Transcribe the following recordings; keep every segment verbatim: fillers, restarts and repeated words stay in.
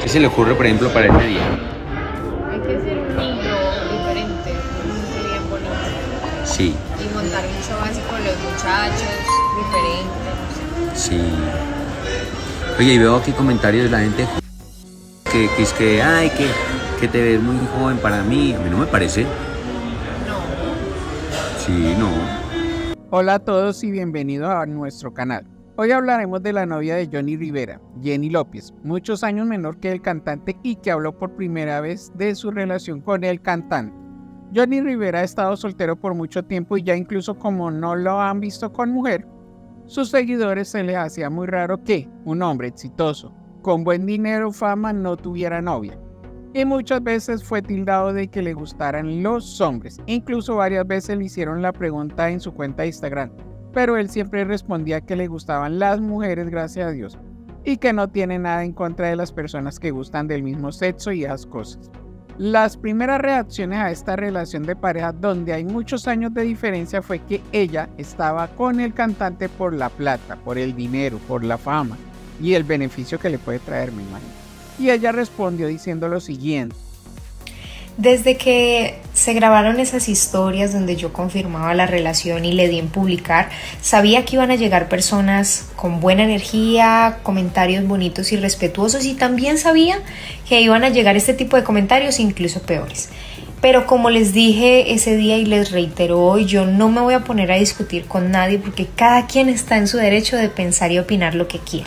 ¿Qué se le ocurre, por ejemplo, para este día? Hay que ser un niño diferente, muy bien bonito. Sí. Y montar un show así con los muchachos, diferente, no sé. Sí. Oye, y veo aquí comentarios de la gente que, que es que, ay, que, que te ves muy joven para mí. A mí no me parece. No. Sí, no. Hola a todos y bienvenidos a nuestro canal. Hoy hablaremos de la novia de Johnny Rivera, Jenny López, muchos años menor que el cantante y que habló por primera vez de su relación con el cantante. Johnny Rivera ha estado soltero por mucho tiempo y ya incluso como no lo han visto con mujer, sus seguidores se les hacía muy raro que un hombre exitoso, con buen dinero o fama no tuviera novia. Y muchas veces fue tildado de que le gustaran los hombres, incluso varias veces le hicieron la pregunta en su cuenta de Instagram, pero él siempre respondía que le gustaban las mujeres, gracias a Dios, y que no tiene nada en contra de las personas que gustan del mismo sexo y esas cosas. Las primeras reacciones a esta relación de pareja, donde hay muchos años de diferencia, fue que ella estaba con el cantante por la plata, por el dinero, por la fama y el beneficio que le puede traer, me imagino. Y ella respondió diciendo lo siguiente: desde que se grabaron esas historias donde yo confirmaba la relación y le di en publicar, sabía que iban a llegar personas con buena energía, comentarios bonitos y respetuosos, y también sabía que iban a llegar este tipo de comentarios, incluso peores. Pero como les dije ese día y les reitero hoy, yo no me voy a poner a discutir con nadie porque cada quien está en su derecho de pensar y opinar lo que quiera.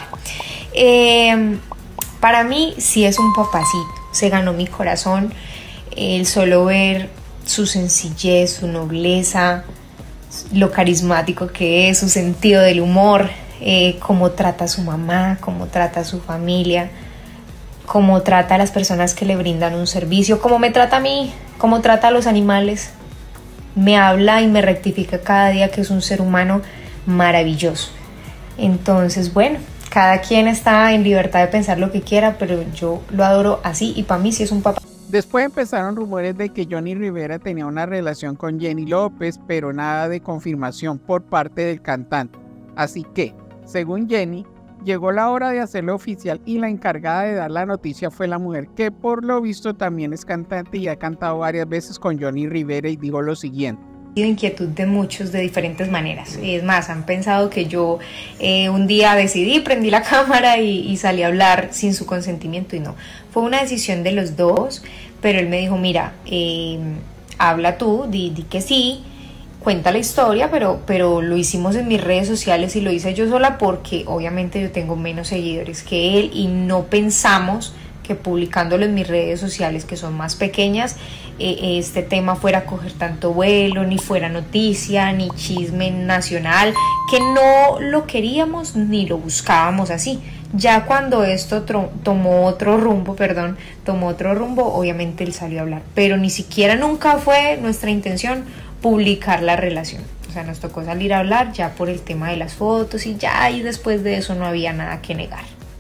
Eh, para mí sí es un papacito, se ganó mi corazón. El solo ver su sencillez, su nobleza, lo carismático que es, su sentido del humor, eh, cómo trata a su mamá, cómo trata a su familia, cómo trata a las personas que le brindan un servicio, cómo me trata a mí, cómo trata a los animales. Me habla y me rectifica cada día que es un ser humano maravilloso. Entonces, bueno, cada quien está en libertad de pensar lo que quiera, pero yo lo adoro así y para mí sí es un papá. Después empezaron rumores de que Johnny Rivera tenía una relación con Jenny López, pero nada de confirmación por parte del cantante. Así que, según Jenny, llegó la hora de hacerlo oficial y la encargada de dar la noticia fue la mujer que por lo visto también es cantante y ha cantado varias veces con Johnny Rivera, y dijo lo siguiente: inquietud de muchos de diferentes maneras. Es más, han pensado que yo eh, un día decidí, prendí la cámara y, y salí a hablar sin su consentimiento, y no, fue una decisión de los dos, pero él me dijo, mira, eh, habla tú, di, di que sí, cuenta la historia, pero, pero lo hicimos en mis redes sociales y lo hice yo sola porque obviamente yo tengo menos seguidores que él y no pensamos que publicándolo en mis redes sociales, que son más pequeñas, eh, este tema fuera a coger tanto vuelo, ni fuera noticia, ni chisme nacional, que no lo queríamos ni lo buscábamos así. Ya cuando esto tomó otro rumbo, perdón, tomó otro rumbo, obviamente él salió a hablar, pero ni siquiera nunca fue nuestra intención publicar la relación. O sea, nos tocó salir a hablar ya por el tema de las fotos y ya, y después de eso no había nada que negar.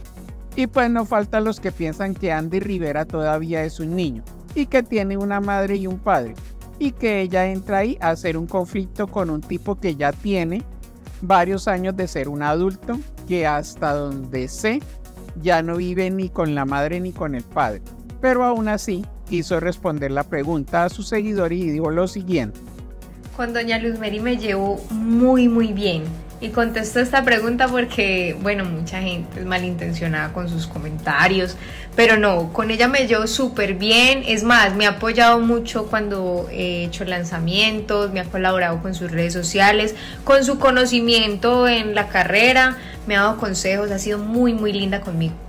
Y pues no faltan los que piensan que Andy Rivera todavía es un niño y que tiene una madre y un padre, y que ella entra ahí a hacer un conflicto con un tipo que ya tiene varios años de ser un adulto, que hasta donde sé ya no vive ni con la madre ni con el padre, pero aún así quiso responder la pregunta a sus seguidores y dijo lo siguiente: con doña Luz Mary me llevo muy muy bien. Y contesto esta pregunta porque, bueno, mucha gente es malintencionada con sus comentarios, pero no, con ella me llevo súper bien. Es más, me ha apoyado mucho cuando he hecho lanzamientos, me ha colaborado con sus redes sociales, con su conocimiento en la carrera, me ha dado consejos, ha sido muy muy linda conmigo.